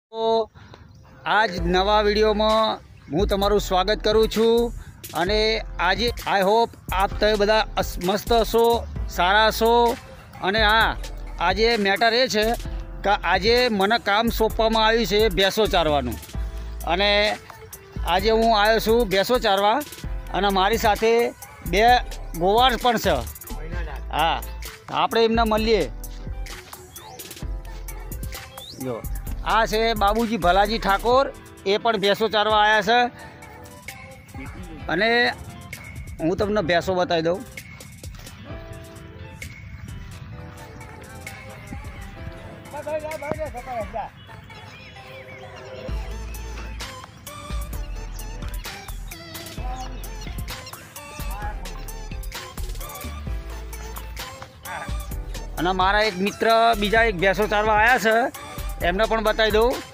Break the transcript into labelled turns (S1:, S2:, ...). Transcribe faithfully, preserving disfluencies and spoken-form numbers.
S1: તો આજ નવા વિડીયોમાં હું તમારું સ્વાગત કરું છું અને આજે આઈ હોપ આપ તમે બધા મસ્ત હશો, સારા હશો. અને હા, આજે મેટર એ છે કે આજે મને કામ સોંપવામાં આવ્યું છે ભેંસો ચારવાનું. અને આજે હું આવ્યો છું ભેંસો ચારવા અને મારી સાથે બે ગોવાળ પણ છે. હા, આપણે એમને મળીએ. જો આ છે બાબુજી ભલાજી ઠાકોર, એ પણ ભેંસો ચારવા આવ્યા છે. અને હું તમને ભેંસો બતાવી દઉં. અને મારા એક મિત્ર બીજા એક ભેંસો ચારવા આવ્યા છે, એમને પણ બતાવી દઉં.